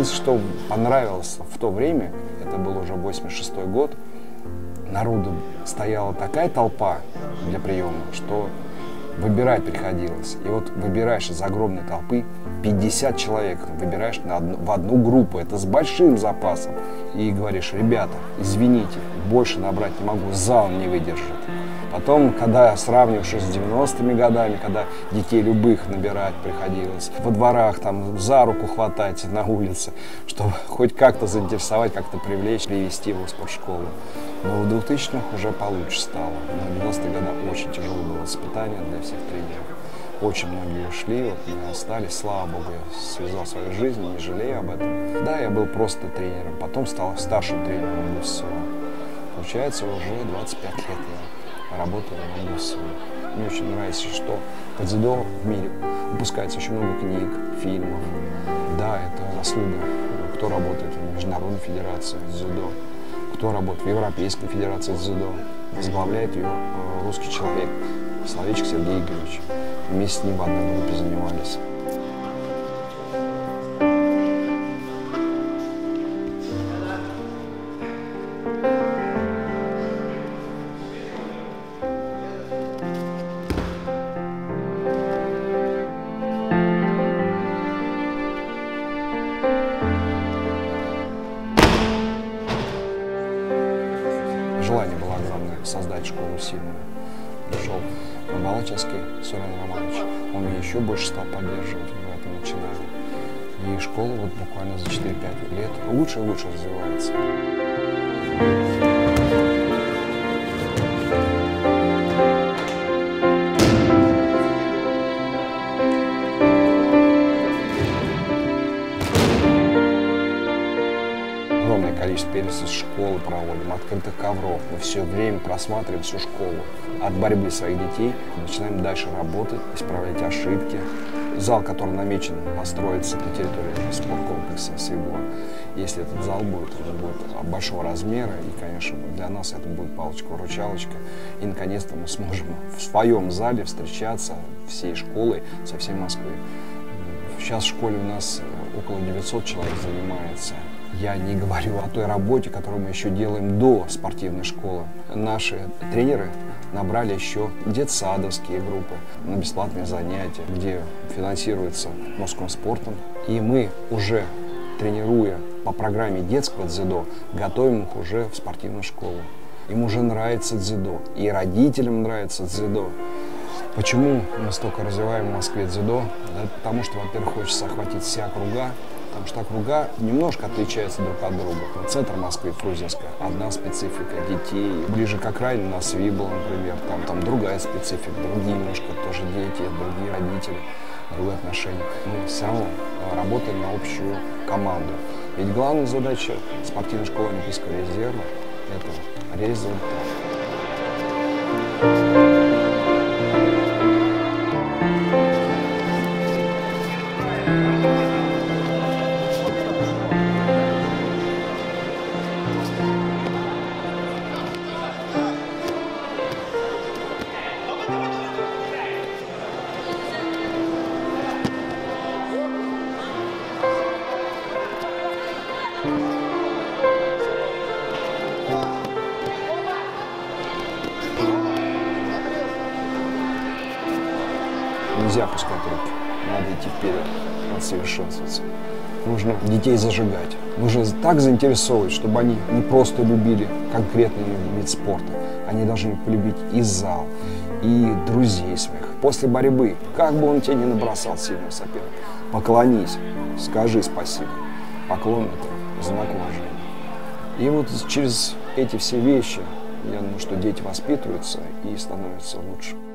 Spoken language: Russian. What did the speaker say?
Единственное, что понравилось в то время, это был уже 86-й год, народу стояла такая толпа для приема, что выбирать приходилось. И вот выбираешь из огромной толпы 50 человек, выбираешь в одну группу, это с большим запасом. И говоришь: ребята, извините, больше набрать не могу, зал не выдержит. Потом, когда сравниваешь с 90-ми годами, когда детей любых набирать приходилось, во дворах там за руку хватать на улице, чтобы хоть как-то заинтересовать, как-то привлечь, привести его в спортшколу. Но в 2000-х уже получше стало. Но в 90-е годы очень тяжело было воспитание для всех тренеров. Очень многие ушли, вот мы остались, слава богу, я связал свою жизнь, не жалею об этом. Да, я был просто тренером, потом стал старшим тренером ГУССО. Получается, уже 25 лет я работаю на ГУССО. Мне очень нравится, что по дзюдо в мире выпускается очень много книг, фильмов. Да, это заслуга, кто работает в Международной федерации дзюдо, кто работает в Европейской федерации дзюдо. Возглавляет ее русский человек, Соловейчик Сергей Игоревич. Вместе с ним в одной группе занимались. Желание было огромное создать школу сильную. Пришел Балачевский Сурен Романович, он меня еще больше стал поддерживать в этом начинании. И школа вот буквально за 4-5 лет лучше и лучше развивается. Огромное количество перед школы проводим, открытых ковров. Мы все время просматриваем всю школу. От борьбы своих детей начинаем дальше работать, исправлять ошибки. Зал, который намечен построиться на территории спорткомплекса СИГО, если этот зал будет, он будет большого размера, и, конечно, для нас это будет палочка-выручалочка. И, наконец-то, мы сможем в своем зале встречаться всей школой со всей Москвой. Сейчас в школе у нас около 900 человек занимается. Я не говорю о той работе, которую мы еще делаем до спортивной школы. Наши тренеры набрали еще детсадовские группы на бесплатные занятия, где финансируется Москомспортом. И мы уже, тренируя по программе детского дзюдо, готовим их уже в спортивную школу. Им уже нравится дзюдо, и родителям нравится дзюдо. Почему мы столько развиваем в Москве дзюдо? Да, потому что, во-первых, хочется охватить все округа, потому что округа немножко отличаются друг от друга. Центр Москвы, Фрунзенская, одна специфика детей. Ближе к окраине у нас Вибла, например, там другая специфика, другие немножко тоже дети, другие родители, другое отношение. Мы все равно работаем на общую команду. Ведь главная задача спортивной школы Олимпийского резерва – это результат. Нельзя опускать руки, надо идти вперед, надо совершенствоваться. Нужно детей зажигать, нужно так заинтересовывать, чтобы они не просто любили конкретный вид спорта, они должны полюбить и зал, и друзей своих. После борьбы, как бы он тебе не набросал сильного соперника, поклонись, скажи спасибо. Поклон – это знак уважения. И вот через эти все вещи, я думаю, что дети воспитываются и становятся лучше.